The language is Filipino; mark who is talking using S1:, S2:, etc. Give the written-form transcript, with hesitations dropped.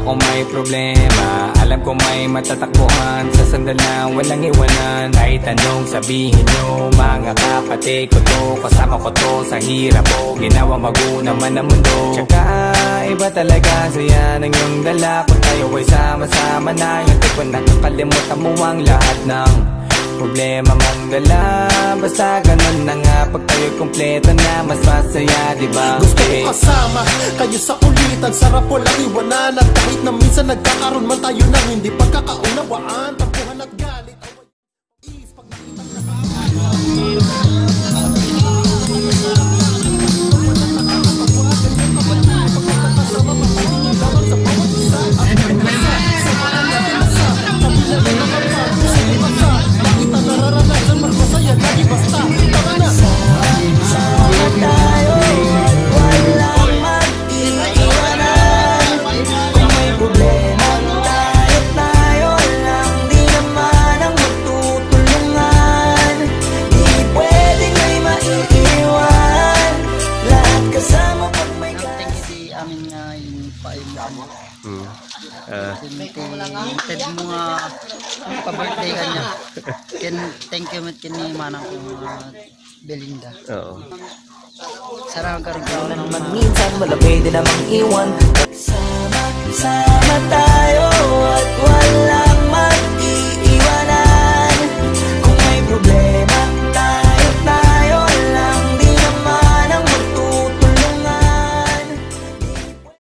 S1: ako may problema, alam ko may matatakbuhan sa sandalang walang iwanan. Kahit anong sabihin nyo, mga kapatid ko to, kasama ko to sa hirap ko, ginawa mago naman ang mundo. Tsaka iba talaga saya ng iyong dala, kung tayo ay sama-sama na. Yung tipo nakakalimutan mo ang lahat ng problema mong dala. Basta ganun na nga, pag tayo'y kompleto na, mas masaya, diba?
S2: Gusto ko kasama kayo sa ulitan, sarap walang iwanan. At kahit na minsan nagkakaroon man tayo ng hindi pagkakaunawaan, tampuhan at galit, is pag nakita
S3: Ted mo nga pa-birthday ka niya. Thank you mit kini manang ko Belinda. Oo. Sarang karon ka nang
S4: minsan wala pwede namang iwan.